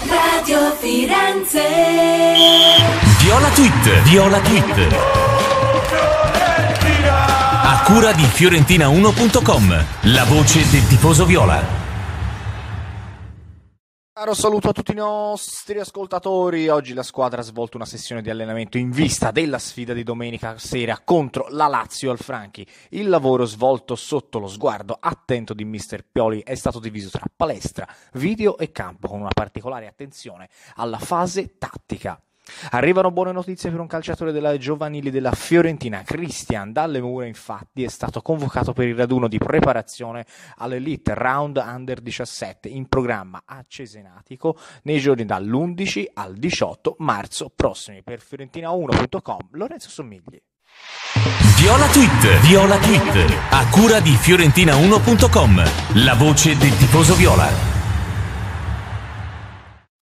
Radio Firenze. Viola Tweet. A cura di Fiorentina1.com, la voce del tifoso viola. Caro saluto a tutti i nostri ascoltatori. Oggi la squadra ha svolto una sessione di allenamento in vista della sfida di domenica sera contro la Lazio al Franchi. Il lavoro svolto sotto lo sguardo attento di Mister Pioli è stato diviso tra palestra, video e campo, con una particolare attenzione alla fase tattica. Arrivano buone notizie per un calciatore della giovanili della Fiorentina. Christian Dalle Mura infatti è stato convocato per il raduno di preparazione all'Elite Round Under 17 in programma a Cesenatico nei giorni dall'11 al 18 marzo prossimi. Per Fiorentina1.com, Lorenzo Sommigli. Viola Tweet, a cura di Fiorentina1.com, la voce del tifoso viola.